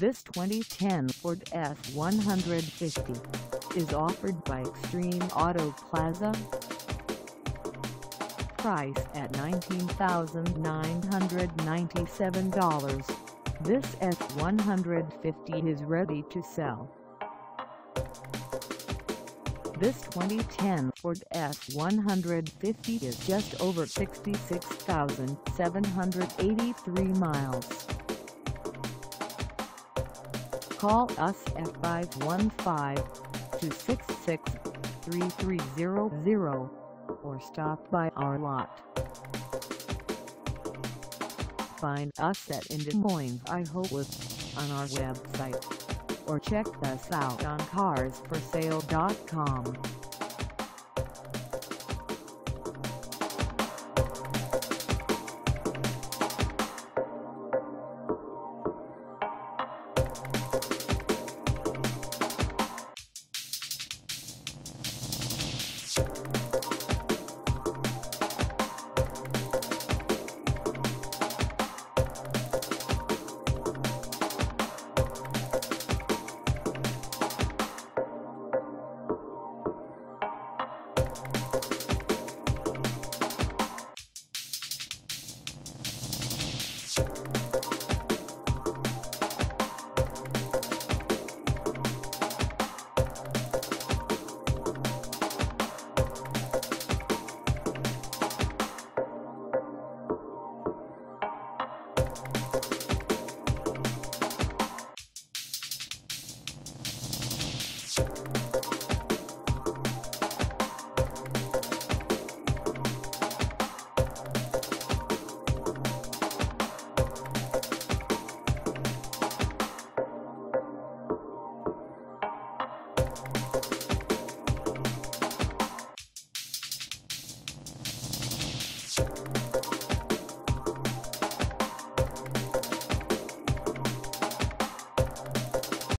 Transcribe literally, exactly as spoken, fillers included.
This twenty ten Ford F one fifty is offered by Extreme Auto Plaza. Price at nineteen thousand nine hundred ninety-seven dollars, this F one fifty is ready to sell. This twenty ten Ford F one fifty is just over sixty-six thousand seven hundred eighty-three miles. Call us at five one five, two six six, three three zero zero or stop by our lot. Find us at in Des Moines, Iowa on our website, or check us out on cars for sale dot com. You